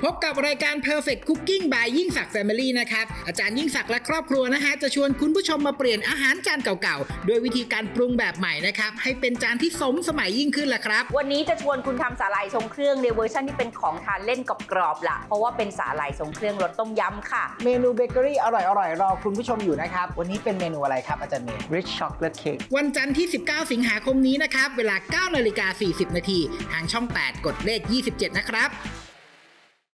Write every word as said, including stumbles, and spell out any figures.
พบกับรายการ Perfect Cooking by ยิ่งศักดิ์ Family นะครับอาจารย์ยิ่งศักดิ์และครอบครัวนะฮะจะชวนคุณผู้ชมมาเปลี่ยนอาหารจานเก่าๆโดยวิธีการปรุงแบบใหม่นะครับให้เป็นจานที่สมสมัยยิ่งขึ้นล่ะครับวันนี้จะชวนคุณทำสาหร่ายทรงเครื่องในเวอร์ชันที่เป็นของทานเล่นกรอบๆล่ะเพราะว่าเป็นสาหร่ายทรงเครื่องรสต้มยำค่ะเมนูเบเกอรี่อร่อยๆรอคุณผู้ชมอยู่นะครับวันนี้เป็นเมนูอะไรครับอาจารย์เมย์ Rich Chocolate Cake วันจันทร์ที่สิบเก้าสิงหาคมนี้นะครับเวลา เก้านาฬิกาสี่สิบนาทีทางช่องแปดกดเลขยี่สิบเจ็ดนะครับ